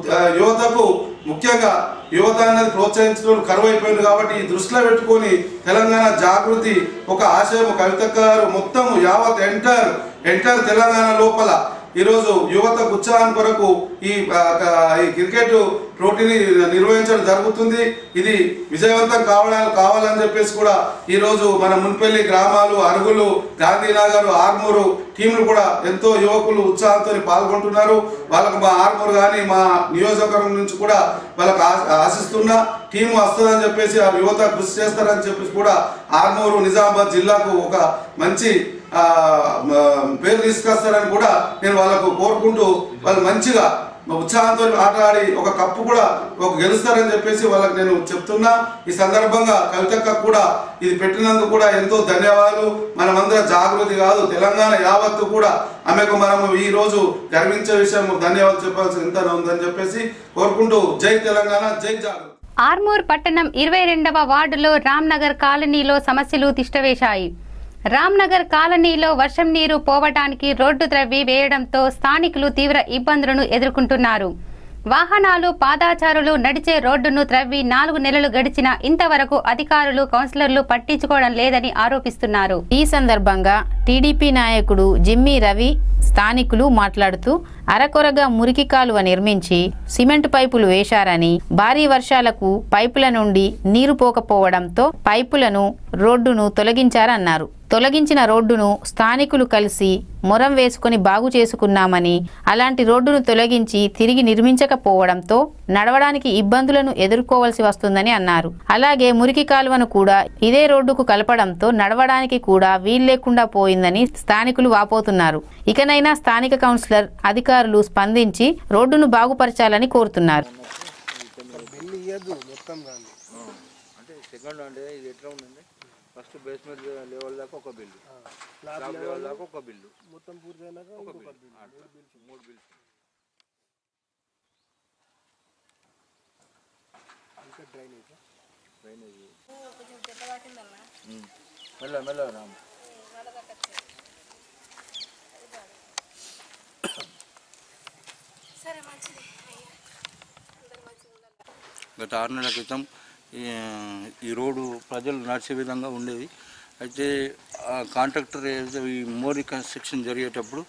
యువతకు ముఖ్యంగా యువత అనేది ప్రోత్సహించడం కరువైపోయింది. కాబట్టి ఈ దృష్టిలో పెట్టుకొని తెలంగాణ జాగృతి ఒక ఆశయం కవిత గారు మొత్తం యావత్ ఎంటర్ ఎంటర్ తెలంగాణ లోపల ఈరోజు యువత ఉత్సాహం కొరకు ఈ ఈ క్రికెట్ పోటీని నిర్వహించడం జరుగుతుంది. ఇది విజయవంతం కావాలని కావాలని చెప్పేసి కూడా ఈరోజు మన మున్పల్లి గ్రామాలు, అరుగులు, గాంధీనగర్, ఆర్మూరు టీంలు కూడా ఎంతో యువకులు ఉత్సాహంతో పాల్గొంటున్నారు. వాళ్ళకు మా ఆర్మూరు కానీ మా నియోజకవర్గం నుంచి కూడా వాళ్ళకు ఆశిస్తున్నా టీం వస్తుందని చెప్పేసి ఆ యువత కృషి చేస్తారని చెప్పేసి కూడా ఆర్మూరు నిజామాబాద్ జిల్లాకు ఒక మంచి పేరు తీసుకొస్తారని కూడా నేను వాళ్ళకు కోరుకుంటూ వాళ్ళు మంచిగా ఉత్సాహంతో ఆట ఆడి ఒక కప్పు కూడా ఒక గెలుస్తారని చెప్పేసి వాళ్ళకి నేను చెప్తున్నా. ఈ సందర్భంగా కవితక్క కూడా ఇది పెట్టినందుకు కూడా ఎంతో ధన్యవాదాలు. మనమందరం జాగృతి కాదు, తెలంగాణ యావత్తు కూడా ఆమెకు మనము ఈ రోజు గర్వించే విషయం ధన్యవాదాలు చెప్పాల్సి ఎంత ఉందని చెప్పేసి కోరుకుంటూ జై తెలంగాణ, జై జాగృతి. ఆర్మూర్ పట్టణం ఇరవై రెండవ వార్డులో రామ్నగర్ కాలనీలో సమస్యలు తిష్టవేశాయి. రామ్నగర్ కాలనీలో వర్షం నీరు పోవటానికి రోడ్డు త్రవ్వి వేయడంతో స్థానికులు తీవ్ర ఇబ్బందులను ఎదుర్కొంటున్నారు. వాహనాలు, పాదాచారులు నడిచే రోడ్డును త్రవ్వి నాలుగు నెలలు గడిచినా ఇంతవరకు అధికారులు, కౌన్సిలర్లు పట్టించుకోవడం లేదని ఆరోపిస్తున్నారు. ఈ సందర్భంగా టీడీపీ నాయకుడు జిమ్మి రవి స్థానికులు మాట్లాడుతూ అరకొరగా మురికి కాలువ నిర్మించి సిమెంట్ పైపులు వేశారని, భారీ వర్షాలకు పైపుల నుండి నీరు పోకపోవడంతో పైపులను, రోడ్డును తొలగించారన్నారు. తొలగించిన రోడ్డును స్థానికులు కలిసి మొరం వేసుకుని బాగు చేసుకున్నామని, అలాంటి రోడ్డును తొలగించి తిరిగి నిర్మించకపోవడంతో నడవడానికి ఇబ్బందులను ఎదుర్కోవాల్సి వస్తుందని అన్నారు. అలాగే మురికి కాలువను కూడా ఇదే రోడ్డుకు కలపడంతో నడవడానికి కూడా వీల్లేకుండా పోయిందని స్థానికులు వాపోతున్నారు. ఇకనైనా స్థానిక కౌన్సిలర్, అధికారులు స్పందించి రోడ్డును బాగుపరచాలని కోరుతున్నారు. ఫస్ట్ బేస్మెంట్ లెవెల్ దాకా ఒక బిల్లు, స్లాబ్ లెవెల్ దాకా ఒక బిల్లు, మొత్తం పూర్తయినాక ఒక బిల్లు, మూడు బిల్లు. ఇంకా డ్రైనేజ్ డ్రైనేజ్ మెల్ల మెల్ల రామ్ గత ఆరు నెలల క్రితం ఈ రోడ్డు ప్రజలు నడిచే విధంగా ఉండేది. అయితే కాంట్రాక్టర్ ఈ మోరీ కన్స్ట్రక్షన్ జరిగేటప్పుడు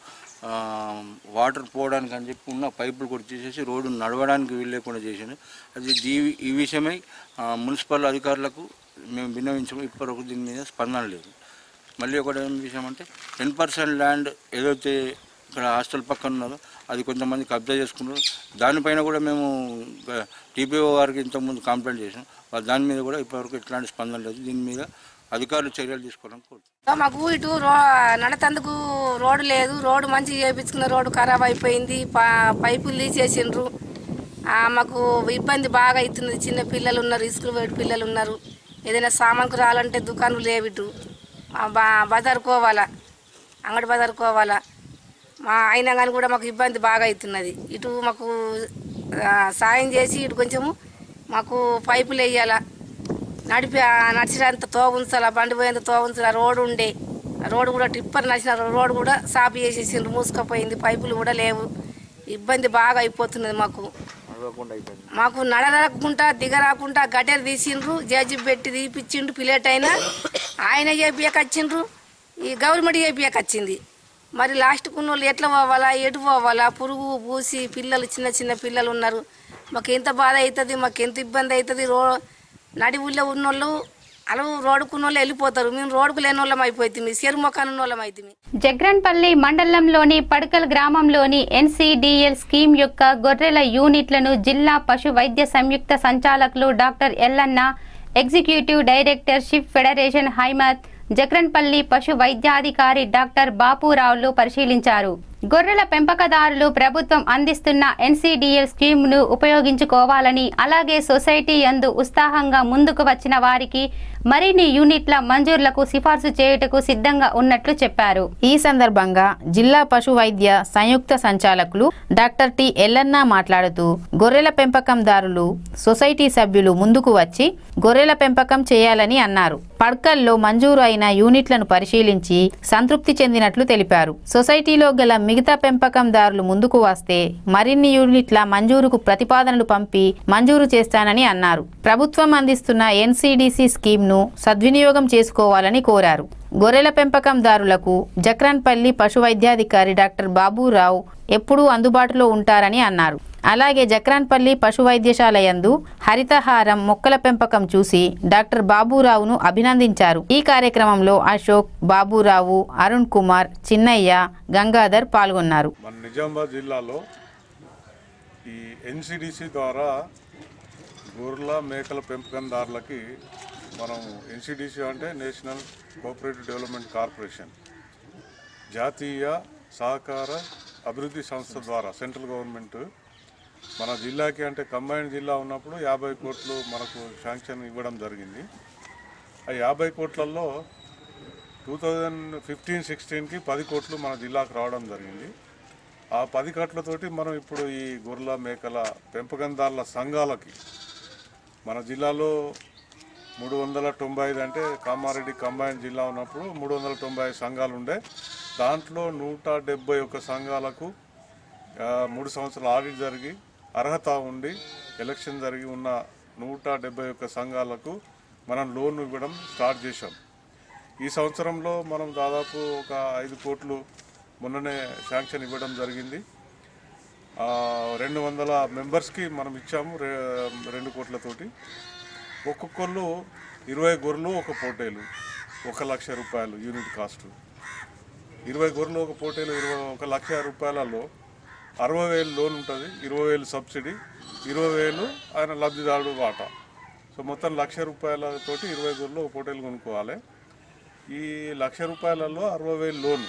వాటర్ పోవడానికి అని చెప్పి ఉన్న పైపులు కూడా తీసేసి రోడ్డు నడవడానికి వీల్లేకుండా చేసింది. అది దీ ఈ విషయమై మున్సిపల్ అధికారులకు మేము విన్నవించాము. ఇప్పటివరకు దీని మీద స్పందన లేదు. మళ్ళీ ఒకటి ఏం విషయం అంటే టెన్ పర్సెంట్ ల్యాండ్ ఏదైతే ఇక్కడ హాస్టల్ పక్కన ఉన్నదో అది కొంతమంది కబ్జా చేసుకున్నారు. దానిపైన కూడా మేము టీపీఓ గారికి ఇంతకుముందు కంప్లైంట్ చేసాం. దాని మీద కూడా ఇప్పటివరకు ఎట్లాంటి స్పందన లేదు. దీని మీద అధికారులు చర్యలు తీసుకోవాలని కోరుతున్నాం. మాకు ఇటు రో నడతందుకు రోడ్డు లేదు. రోడ్డు మంచిగా చేయించుకున్న రోడ్డు ఖరాబ్ అయిపోయింది. పైపులు తీసేసిండ్రు. మాకు ఇబ్బంది బాగా అవుతుంది. చిన్న పిల్లలు ఉన్నారు, స్కూల్ పోయే పిల్లలు ఉన్నారు. ఏదైనా సామాన్కు రావాలంటే దుకాణాలు లేవు. ఇటు బజార్ కోవాలా, అంగడి బజార్ కోవాలా. మా అయినా కానీ కూడా మాకు ఇబ్బంది బాగా అవుతున్నది. ఇటు మాకు సాయం చేసి ఇటు కొంచెము మాకు పైపులు వేయాలా, నడిపి నడిచినంత తో ఉంచాలా, బండి పోయేంత తో ఉంచాలా. రోడ్డు ఉండే రోడ్డు కూడా టిప్పర్ నడిచిన రోడ్డు కూడా సాపు చేసేసిండ్రు, మూసుకపోయింది. పైపులు కూడా లేవు. ఇబ్బంది బాగా అయిపోతున్నది మాకు. మాకు నడరాకుండా దిగరాకుండా గడ్డలు తీసిండ్రు. జడ్జి పెట్టి తీపిచ్చిండ్రు. పిలేట్ అయినా ఆయన చేపియకొచ్చిండ్రు, ఈ గవర్నమెంట్ చేపియకొచ్చింది. మరి లాస్ట్కు ఉన్న వాళ్ళు ఎట్లా పోవాలా, ఎటు పోవాలా? పురుగు పూసి పిల్లలు, చిన్న చిన్న పిల్లలు ఉన్నారు. మాకు ఎంత బాధ అవుతుంది, మాకు ఎంత ఇబ్బంది అవుతుంది. రో నడి ఊళ్ళో ఉన్నోళ్ళు అలా రోడ్డుకున్న వాళ్ళు వెళ్ళిపోతారు. మేము రోడ్డుకు లేని వాళ్ళం అయిపోతుంది, చెరు మొక్కను ఉన్న వాళ్ళం అవుతుంది. జగ్రన్పల్లి మండలంలోని పడకల్ గ్రామంలోని ఎన్సీడీఎల్ స్కీమ్ యొక్క గొర్రెల యూనిట్లను జిల్లా పశు వైద్య సంయుక్త సంచాలకులు doctor Ellanna, executive director sheep federation Haimath, Jagranpalli పశు వైద్యాధికారి డాక్టర్ బాపురావులు పరిశీలించారు. గొర్రెల పెంపకదారులు ప్రభుత్వం అందిస్తున్న ఎన్సీడీఎల్ స్కీమ్ను ఉపయోగించుకోవాలని, అలాగే సొసైటీ యందు ఉత్సాహంగా ముందుకు వచ్చిన వారికి మరిన్ని యూనిట్ల మంజూరులకు సిఫార్సు చేయుటకు సిద్ధంగా ఉన్నట్లు చెప్పారు. ఈ సందర్భంగా జిల్లా పశు వైద్య సంయుక్త సంచాలకులు డాక్టర్ టి ఎల్లన్న మాట్లాడుతూ గొర్రెల పెంపకందారులు, సొసైటీ సభ్యులు ముందుకు వచ్చి గొర్రెల పెంపకం చేయాలని అన్నారు. పడ్కల్లో మంజూరు అయిన యూనిట్లను పరిశీలించి సంతృప్తి చెందినట్లు తెలిపారు. సొసైటీలో గల మిగతా పెంపకందారులు ముందుకు వస్తే మరిన్ని యూనిట్ల మంజూరుకు ప్రతిపాదనలు పంపి మంజూరు చేస్తానని అన్నారు. ప్రభుత్వం అందిస్తున్న ఎన్సీడీసీ స్కీమ్ ను సద్వినియోగం చేసుకోవాలని కోరారు. గొర్రెల పెంపకందారులకు జక్రాన్పల్లి పశు వైద్యాధికారి డాక్టర్ బాబురావు ఎప్పుడూ అందుబాటులో ఉంటారని అన్నారు. అలాగే జక్రాన్పల్లి పశు వైద్యశాల యందు హరితహారం మొక్కల పెంపకం చూసి డాక్టర్ బాబురావును అభినందించారు. ఈ కార్యక్రమంలో అశోక్, బాబురావు, అరుణ్ కుమార్, చిన్నయ్య, గంగాధర్ పాల్గొన్నారు. మన నిజామాబాద్ జిల్లాలో ఈ ఎన్సిడిసి ద్వారా గొర్రెల మేకల పెంపకందారులకి మనం ఎన్సిడిసి అంటే నేషనల్ కోఆపరేటివ్ డెవలప్మెంట్ కార్పొరేషన్ జాతీయ సహకార అభివృద్ధి సంస్థ ద్వారా సెంట్రల్ గవర్నమెంట్ మన జిల్లాకి అంటే కంబైన్డ్ జిల్లా ఉన్నప్పుడు యాభై కోట్లు మనకు శాంక్షన్ ఇవ్వడం జరిగింది. ఆ యాభై కోట్లలో టూ థౌజండ్ ఫిఫ్టీన్ సిక్స్టీన్కి పది కోట్లు మన జిల్లాకు రావడం జరిగింది. ఆ పది కోట్లతోటి మనం ఇప్పుడు ఈ గొర్రెల మేకల పెంపకందారుల సంఘాలకి మన జిల్లాలో మూడు వందల తొంభై ఐదు అంటే కామారెడ్డి కంబైన్డ్ జిల్లా ఉన్నప్పుడు మూడు వందల తొంభై ఐదు సంఘాలు ఉండే. దాంట్లో నూట డెబ్బై ఒక్క సంఘాలకు మూడు సంవత్సరాల ఆడిట్ జరిగి అర్హత ఉండి ఎలక్షన్ జరిగి ఉన్న నూట డెబ్బై ఒక్క సంఘాలకు మనం లోన్ ఇవ్వడం స్టార్ట్ చేశాం. ఈ సంవత్సరంలో మనం దాదాపు ఒక ఐదు కోట్లు మొన్ననే శాంక్షన్ ఇవ్వడం జరిగింది. రెండు వందల మెంబర్స్కి మనం ఇచ్చాము రెండు కోట్లతోటి. ఒక్కొక్కళ్ళు ఇరవై గొర్రెలు ఒక పోటేలు ఒక లక్ష రూపాయలు యూనిట్ కాస్ట్. ఇరవై గొర్రెలు ఒక పోటేలు ఇరవై ఒక లక్ష రూపాయలలో అరవై వేలు లోన్ ఉంటుంది, ఇరవై వేలు సబ్సిడీ, ఇరవై వేలు ఆయన లబ్ధిదారుడు వాటా. సో మొత్తం లక్ష రూపాయలతోటి ఇరవై గొర్రెలు ఒక పోటేలు కొనుక్కోవాలి. ఈ లక్ష రూపాయలలో అరవై వేలు లోన్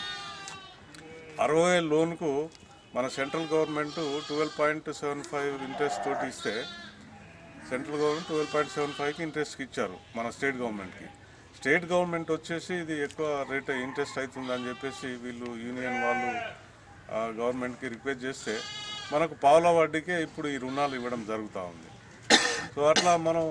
అరవై వేలు లోన్కు మన central government twelve point seven five interest తోటి ఇస్తే central government twelve point seven ఫైవ్కి ఇంట్రెస్ట్కి ఇచ్చారు మన స్టేట్ గవర్నమెంట్కి. స్టేట్ గవర్నమెంట్ వచ్చేసి ఇది ఎక్కువ రేట్ ఇంట్రెస్ట్ అవుతుందని చెప్పేసి వీళ్ళు యూనియన్ వాళ్ళు గవర్నమెంట్కి రిక్వెస్ట్ చేస్తే మనకు పావుల వడ్డీకే ఇప్పుడు ఈ రుణాలు ఇవ్వడం జరుగుతూ ఉంది. సో అట్లా మనం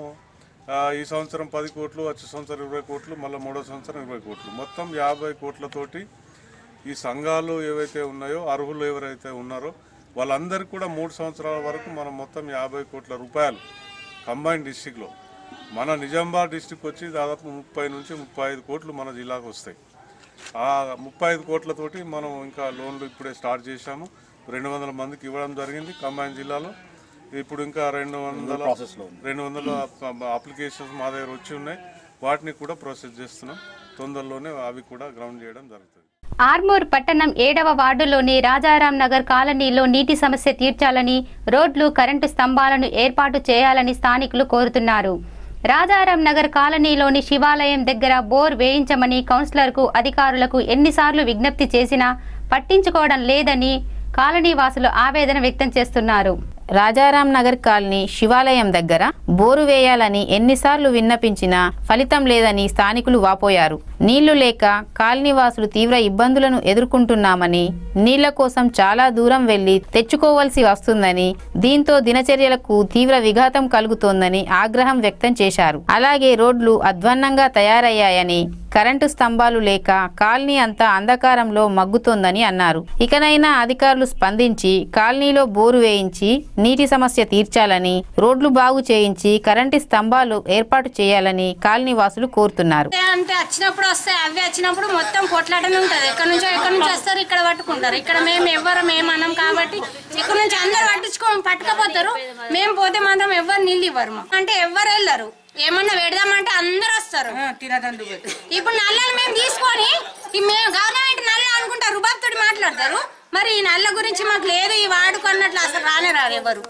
ఈ సంవత్సరం పది కోట్లు, వచ్చే సంవత్సరం ఇరవై కోట్లు, మళ్ళీ మూడో సంవత్సరం ఇరవై కోట్లు, మొత్తం యాభై కోట్లతోటి ఈ సంఘాలు ఏవైతే ఉన్నాయో అర్హులు ఎవరైతే ఉన్నారో వాళ్ళందరికీ కూడా మూడు సంవత్సరాల వరకు మనం మొత్తం యాభై కోట్ల రూపాయలు కంబైన్డ్ డిస్టిక్లో మన నిజామాబాద్ డిస్టిక్ వచ్చి దాదాపు ముప్పై నుంచి ముప్పై ఐదు కోట్లు మన జిల్లాకు వస్తాయి. ఆ ముప్పై ఐదు కోట్లతోటి మనం ఇంకా లోన్లు ఇప్పుడే స్టార్ట్ చేశాము. రెండు వందల మందికి ఇవ్వడం జరిగింది కంబైన్డ్ జిల్లాలో. ఇప్పుడు ఇంకా రెండు వందల రెండు వందల అప్లికేషన్స్ మా దగ్గర వచ్చి ఉన్నాయి. వాటిని కూడా ప్రాసెస్ చేస్తున్నాం. తొందరలోనే అవి కూడా గ్రౌండ్ చేయడం జరుగుతుంది. ఆర్మూర్ పట్టణం ఏడవ వార్డులోని రాజారాం నగర్ కాలనీలో నీటి సమస్య తీర్చాలని, రోడ్లు, కరెంటు స్తంభాలను ఏర్పాటు చేయాలని స్థానికులు కోరుతున్నారు. రాజారాం నగర్ కాలనీలోని శివాలయం దగ్గర బోర్ వేయించమని కౌన్సిలర్కు, అధికారులకు ఎన్నిసార్లు విజ్ఞప్తి చేసినా పట్టించుకోవడం లేదని కాలనీ వాసులు ఆవేదన వ్యక్తం చేస్తున్నారు. రాజారాం నగర్ కాలనీ శివాలయం దగ్గర బోరు వేయాలని ఎన్నిసార్లు విన్నపించినా ఫలితం లేదని స్థానికులు వాపోయారు. నీళ్లు లేక కాలనీవాసులు తీవ్ర ఇబ్బందులను ఎదుర్కొంటున్నామని, నీళ్ల కోసం చాలా దూరం వెళ్లి తెచ్చుకోవాల్సి వస్తుందని, దీంతో దినచర్యలకు తీవ్ర విఘాతం కలుగుతోందని ఆగ్రహం వ్యక్తం చేశారు. అలాగే రోడ్లు అధ్వాన్నంగా తయారయ్యాయని, కరెంటు స్తంభాలు లేక కాలనీ అంతా అంధకారంలో మగ్గుతోందని అన్నారు. ఇకనైనా అధికారులు స్పందించి కాలనీలో బోరు వేయించి నీటి సమస్య తీర్చాలని, రోడ్లు బాగు చేయించి కరెంటు స్తంభాలు ఏర్పాటు చేయాలని కాలనీ వాసులు కోరుతున్నారు. అంటే వచ్చినప్పుడు వస్తాయి, అవి వచ్చినప్పుడు మొత్తం కొట్లాటనే ఉంటది. ఎక్కడి నుంచో ఎక్కడి నుంచి వస్తారు, ఇక్కడ పట్టుకుంటారు. ఇక్కడ మేము ఎవ్వరు మేము అన్నాం కాబట్టి ఇక్కడ నుంచి అందరు పట్టించుకో పట్టుకపోతారు. మేము పోతే మాత్రం ఎవ్వరు నీళ్ళు ఇవ్వరు. అంటే ఎవ్వరు వెళ్ళరు. ఏమన్నా పెడదామంటే అందరు వస్తారు. ఇప్పుడు నల్లలు మేము తీసుకొని మేము గవర్నమెంట్ నల్ల అనుకుంటారు, రుబాబ్ తోటి మాట్లాడతారు. మరి ఈ నల్ల గురించి మాకు లేదు, ఈ వాడుకున్నట్లు అసలు రానే రారు ఎవరు.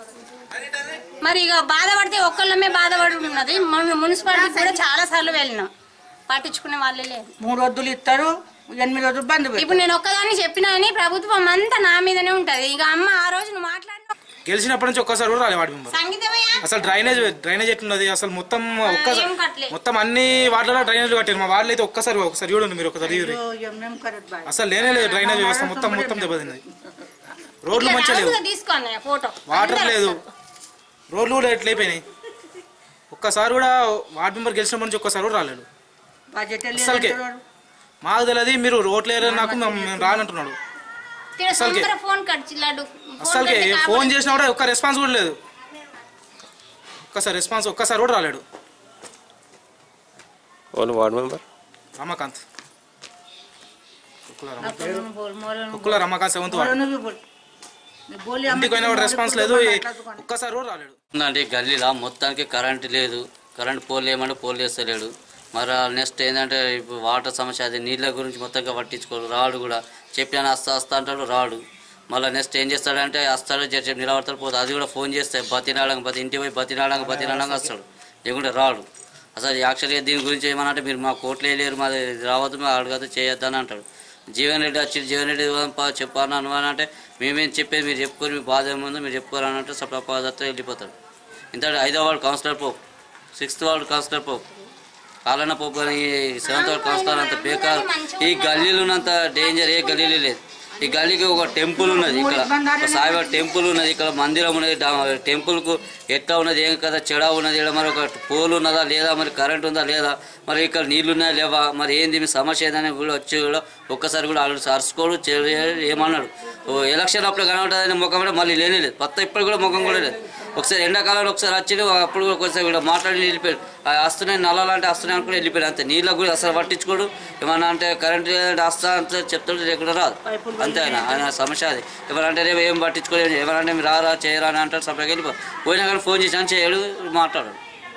మరి ఇక బాధపడితే ఒక్కళ్ళమే బాధపడి ఉన్నది. మున్సిపాలిటీ కూడా చాలా సార్లు వెళ్ళినాం, పట్టించుకునే వాళ్ళే లేదు. మూడు వద్దులు ఇస్తారు, ఎనిమిది వద్దులు బంద్. ఇప్పుడు నేను ఒక్కదాన్ని చెప్పినా అని ప్రభుత్వం అంతా నా మీదనే ఉంటది. ఇక అమ్మ ఆ రోజు నువ్వు మాట్లాడినా గెలిచినప్పటి నుంచి ఒక్కసారి కూడా రాలే వాడి మెంబర్. అసలు డ్రైనేజ్ డ్రైనేజ్ ఎట్లున్నది అసలు మొత్తం ఒక్కసారి మొత్తం అన్ని వార్డులలో డ్రైనేజ్ కట్టారు. మా వార్డులో అయితే ఒక్కసారి ఒకసారి చూడండి మీరు, ఒకసారి అసలు లేనే లేదు డ్రైనేజ్ వ్యవస్థ మొత్తం మొత్తం దెబ్బతిన్నది. రోడ్లు మంచిగా లేవు, వాటర్ లేదు, రోడ్లు కూడా ఎట్లయిపోయినాయి. ఒక్కసారి కూడా వార్డు మెంబర్ గెలిచినప్పటి నుంచి ఒక్కసారి కూడా రాలేడు. అసలుకే మాకు తెలియదు, మీరు రోడ్లు వేయలేదు నాకు మేము రానంటున్నాడు. అసలుకే ఫోన్ చేసినా కూడా ఒక్క రెస్పాన్స్ కూడా లేదు. ఒక్కసారి రెస్పాన్స్ ఒక్కసారి కూడా రాలేడు. వార్డు మెంబర్ రమాకాంత్ ఒక్కల రమ్మకా సెవెంత్ ఇంటికి పోయినా రెస్పాన్స్ లేదు, ఒక్కసారి కూడా రాలేడు. అంటే గల్లీలో మొత్తానికి కరెంట్ లేదు, కరెంట్ పోల్ ఏమంటే పోల్ చేస్తలేడు. మరి నెక్స్ట్ ఏంటంటే ఇప్పుడు వాటర్ సమస్య, అది నీళ్ళ గురించి మొత్తంగా పట్టించుకోడు. రాడు కూడా చెప్పినా వస్తా వస్తా అంటాడు, రాడు. మళ్ళీ నెక్స్ట్ ఏం చేస్తాడంటే వస్తాడు, చెప్పి నిలబడతాడు, పోతాడు. అది కూడా ఫోన్ చేస్తే బతినాడంగా బతి ఇంటికి పోయి బతినాడంగా బతినాడంగా వస్తాడు, లేకుంటే రాడు. అసలు యాక్చువల్గా దీని గురించి ఏమనంటే మీరు మా కోట్లు వేయలేరు, మాది రావద్దు, మా అడగద్దు, చేయొద్దు అని అంటాడు. జీవన్ రెడ్డి వచ్చి జీవన్ రెడ్డి చెప్పాను అని అంటే మేమేం చెప్పేది మీరు చెప్పుకొని, మీ బాధ ఏముందో మీరు చెప్పుకోరు అని అంటే సప్లపాదత్తో వెళ్ళిపోతాడు. ఇంత ఐదో వార్డు కౌన్సిలర్ పోపు, సిక్స్త్ వార్డు కౌన్సిలర్ పోపు, కాలన్న పోపు కానీ సెవెంత్ వార్డు కౌన్సిలర్ అంత బేకార్. ఈ గల్లీలు ఉన్నంత డేంజర్ ఏ గల్లీలు లేదు. ఈ గల్లీకి ఒక టెంపుల్ ఉన్నది, ఇక్కడ ఒక సాయిబాబా టెంపుల్ ఉన్నది, ఇక్కడ మందిరం ఉన్నది. టెంపుల్కు ఎట్లా ఉన్నది, ఏం కదా చెడా ఉన్నది, ఇక్కడ మరి ఒక పోల్ ఉన్నదా లేదా, మరి కరెంట్ ఉందా లేదా, మరి ఇక్కడ నీళ్లు ఉన్నాయా లేవా, మరి ఏంది మీ సమస్య ఏదని కూడా వచ్చి కూడా ఒక్కసారి కూడా అడు అరుచుకోడు, ఏమన్నాడు. ఎలక్షన్ అప్పుడు కనబడదని ముఖం కూడా మళ్ళీ లేనేలేదు, కొత్త ఇప్పుడు కూడా ముఖం కూడా లేదు. ఒకసారి ఎండాకాలంలో ఒకసారి వచ్చి అప్పుడు కూడా ఒకసారి కూడా మాట్లాడి వెళ్ళిపోయాడు. వస్తున్నాయి నల్లాలు అంటే వస్తున్నాయి అనుకుని వెళ్ళిపోయాడు అంతే. నీళ్ళకు కూడా అసలు పట్టించుకోడు. ఏమన్నా అంటే కరెంట్ లేదంటే వస్తా అంటే చెప్తాడు, లేకుండా రాదు అంతే. ఆయన ఆయన సమస్య అది. ఎవరంటే రేపు ఏం పట్టించుకోలేదు, ఎవరంటే మీరు రారా చేయరా అని అంటారు, సపరేట్గా వెళ్ళిపో. పోయినా కానీ ఫోన్ చేసి అని చేయడు, మాట్లాడాడు.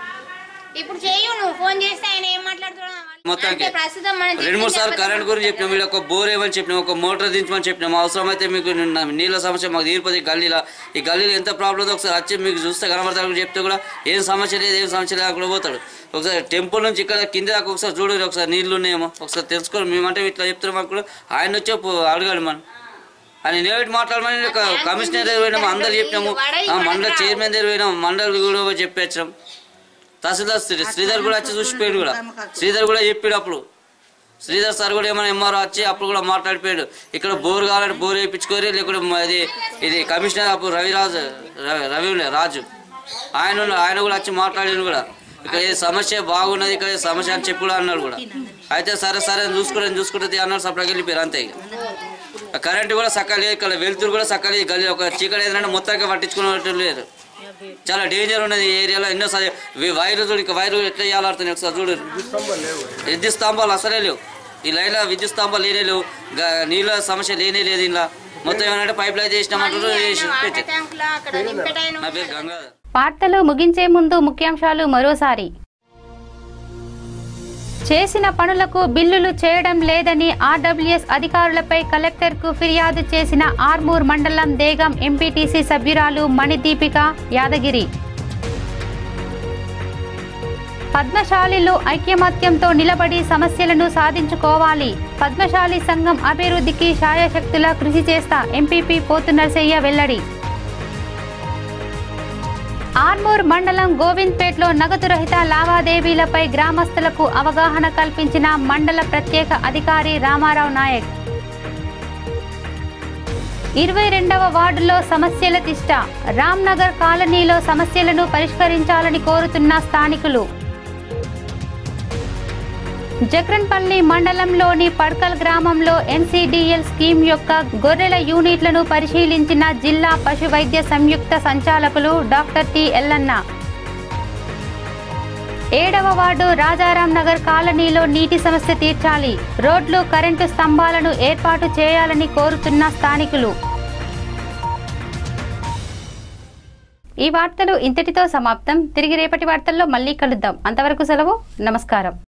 ఇప్పుడు చేయు నువ్వు ఫోన్ చేస్తే ఆయన ఏం మాట్లాడుతున్నావు మొత్తానికి రెండు మూడు సార్లు కరెంట్ గురించి చెప్పినాం, వీళ్ళు ఒక బోర్ ఏమని చెప్పినాం, ఒక మోటార్ దించమని చెప్పినాం. అవసరం అయితే మీకు నీళ్ళ సమస్య మాకు తీరిపోతే గల్లీలో, ఈ గల్లీలో ఎంత ప్రాబ్లం ఉందో ఒకసారి వచ్చి మీకు చూస్తే కనబడతాడు, చెప్తే కూడా ఏం సమస్య లేదు, ఏం సమస్య లేదు అక్కడ పోతాడు. ఒకసారి టెంపుల్ నుంచి ఇక్కడ కింద దాకా ఒకసారి చూడండి, ఒకసారి నీళ్ళు ఉన్నాయేమో ఒకసారి తెలుసుకోండి. మేమంటే ఇట్లా చెప్తున్నాం అక్కడ, ఆయన వచ్చి అడగాలి మనం. ఆయన నిలబెట్టి మాట్లాడమని కమిషనర్ దగ్గర పోయినాము, అందరు చెప్పినాము, మండల చైర్మన్ దగ్గర పోయినాము, మండలి కూడా చెప్పేచ్చినాం. తహసీల్దార్ శ్రీధర్ కూడా వచ్చి చూసిపోయాడు కూడా, శ్రీధర్ కూడా చెప్పాడు అప్పుడు. శ్రీధర్ సార్ కూడా ఏమైనా ఎంఆర్ఓ వచ్చి అప్పుడు కూడా మాట్లాడిపోయాడు. ఇక్కడ బోర్ కావాలంటే బోర్ వేయించుకోరి, లేకుంటే ఇది ఇది కమిషనర్ అప్పుడు రవిరాజు రవి రాజు ఆయన ఆయన కూడా వచ్చి మాట్లాడాడు కూడా. ఇక్కడ ఏ సమస్య బాగున్నది, ఇక్కడ సమస్య అని చెప్పి కూడా అన్నాడు కూడా. అయితే సరే సరే చూసుకుంటే చూసుకుంటుంది అన్నాడు, సపరేట్గా వెళ్ళిపోయారు అంతే. ఇక కరెంటు కూడా సక్కలేదు, ఇక్కడ వెలుతురు కూడా సక్కలేదు. గల్లీ ఒక చీకటి ఏదంటే మొత్తానికి పట్టించుకునేటట్టు లేదు, చాలా డేంజర్ ఉన్నది ఈ ఏరియాలో. ఎన్నో వైర్లు చూడు, ఇంకా వైర్లు ఎట్లా వేయాలంటే ఒకసారి చూడు, విద్యుత్ స్తంభాలు అసలే లేవు ఈ లైన్లో, విద్యుత్ స్తంభాలు లేనే లేవు, నీళ్ళ సమస్య లేనే లేదు. ఇలా మొత్తం ఏమంటే పైప్ లైన్ చేసినామంటారు. నా పేరు గంగాధర్. వార్తలు ముగించే ముందు ముఖ్యాంశాలు మరోసారి. చేసిన పనులకు బిల్లులు చేయడం లేదని ఆర్డబ్ల్యూఎస్ అధికారులపై కలెక్టర్కు ఫిర్యాదు చేసిన ఆర్మూర్ మండలం దేగం ఎంపీటీసీ సభ్యురాలు మణిదీపిక యాదగిరి. పద్మశాలిలు ఐక్యమత్యంతో నిలబడి సమస్యలను సాధించుకోవాలి. పద్మశాలి సంఘం అభివృద్ధికి శాయశక్తులా కృషి చేస్తా ఎంపీపీ పోతు నర్సయ్య వెల్లడి. ఆర్మూర్ మండలం గోవింద్పేట్లో నగదు రహిత లావాదేవీలపై గ్రామస్తులకు అవగాహన కల్పించిన మండల ప్రత్యేక అధికారి రామారావు నాయక్. ఇరవై రెండవ వార్డులో సమస్యల తిష్ట. రామ్నగర్ కాలనీలో సమస్యలను పరిష్కరించాలని కోరుతున్న స్థానికులు. జక్రన్పల్లి మండలంలోని పడ్కల్ గ్రామంలో ఎన్సీడీఎల్ స్కీమ్ యొక్క గొర్రెల యూనిట్లను పరిశీలించిన జిల్లా పశు వైద్య సంయుక్త సంచాలకులు డాక్టర్ టి ఎల్లన్న. ఏడవ వార్డు రాజారాం నగర్ కాలనీలో నీటి సమస్య తీర్చాలి. రోడ్లు, కరెంటు స్తంభాలను ఏర్పాటు చేయాలని కోరుతున్న స్థానికులు. ఈ వార్తలు ఇంతటితో సమాప్తం. తిరిగి రేపటి వార్తల్లో మళ్ళీ కలుద్దాం. అంతవరకు సెలవు. నమస్కారం.